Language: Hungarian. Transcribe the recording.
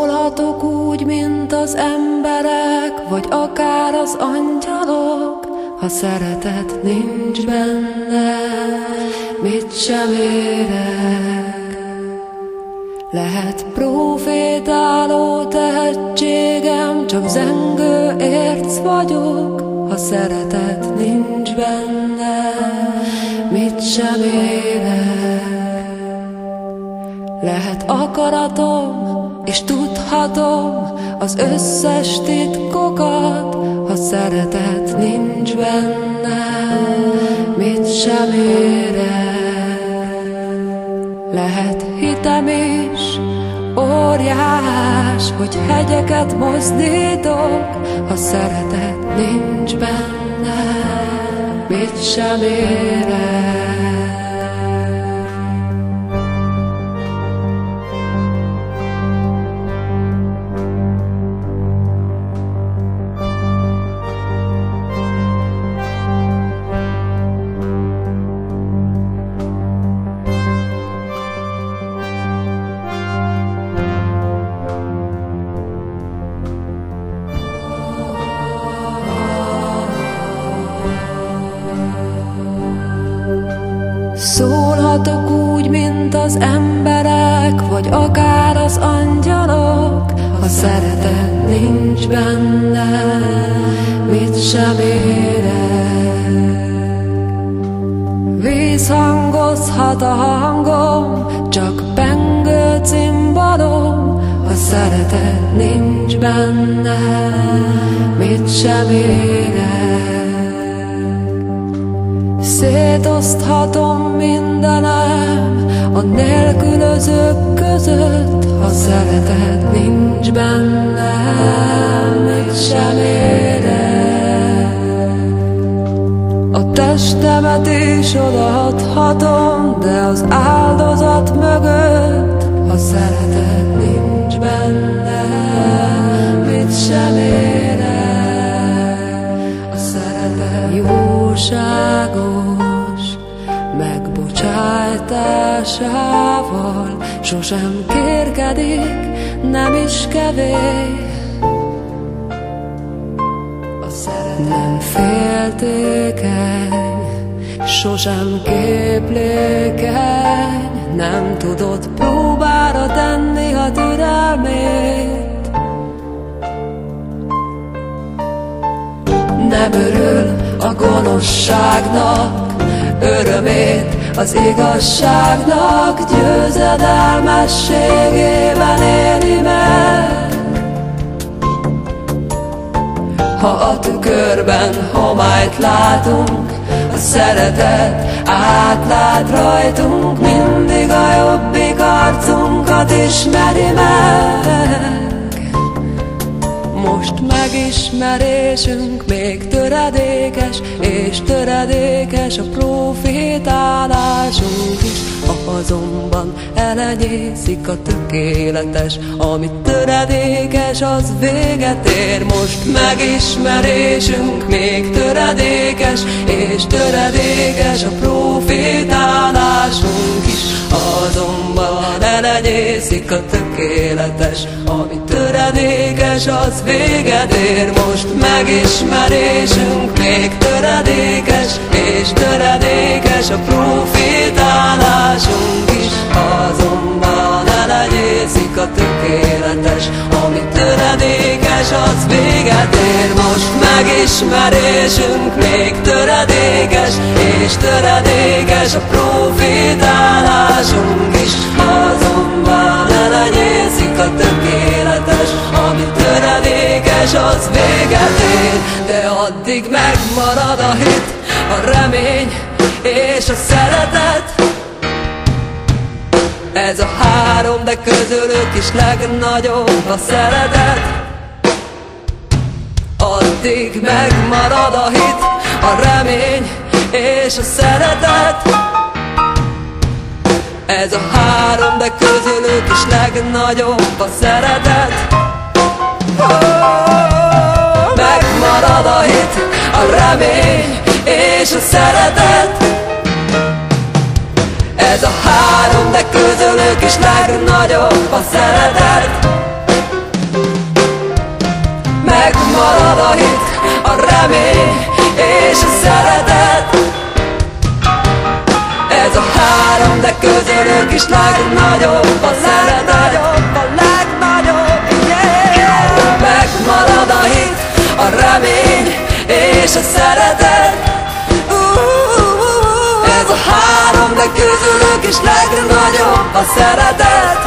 Szólhatok úgy, mint az emberek, vagy akár az angyalok. Ha szeretet nincs benne, mit sem érek. Lehet profétáló tehetségem, csak zengő érc vagyok. Ha szeretet nincs benne, mit sem érek. Lehet akaratom, és tudhatom az összes titkokat. Ha szeretet nincs benne, mit sem érek. Lehet hitem is óriás, hogy hegyeket mozdítok. Ha szeretet nincs benne, mit sem érek. Szólhatok úgy, mint az emberek, vagy akár az angyalok. Ha szeretet nincs benne, mit sem érek. Vízhangozhat a hangom, csak pengő cimbalom. Ha szeretet nincs benne, mit sem érek. Szétoszthatom mindenem a nélkülözők között. Ha szeretet nincs benne, mit sem érek. A testemet is odaadhatom, de az áldozat mögött. Ha szeretet nincs benne, mit sem érek. A szeretet jóságos megbocsájtásával sosem kérkedik, nem is kevés. A szeretet nem féltékeny, sosem képlékeny, nem tudod próbára tenni a türelmét. Nem örül a gonoszságnak, örömét az igazságnak, győzedelmességében éli meg. Ha a tükörben homályt látunk, a szeretet átlát rajtunk, mindig a jobbik arcunkat ismeri meg. Most megismerésünk még töredékes, és töredékes a profétálásunk is. Azonban elenyészik a tökéletes, ami töredékes, az véget ér. Most megismerésünk még töredékes, és töredékes a profétálásunk is. Azonban elenyészik a tökéletes, ami töredékes, az véget ér. Most megismerésünk még töredékes, és töredékes a profétálásunk is. Azonban elenyészik a tökéletes, ami töredékes, az véget ér. Most megismerésünk még töredékes, és töredékes a profétálásunk is. Azonban elenyészik a tökéletes, ami töredékes, az véget ér. De addig megmarad a hit, a remény és a szeretet. Ez a három, de közülük is legnagyobb a szeretet. Addig megmarad a hit, a remény és a szeretet. Ez a három, de közülük is legnagyobb a szeretet. Megmarad a hit, a remény és a szeretet. Ez a három, de közülük is legnagyobb a szeretet. de közülük is legnagyobb a szeretet. Megmarad a hit, a remény és a szeretet. Ez a három, de közülük is legnagyobb a szeretet.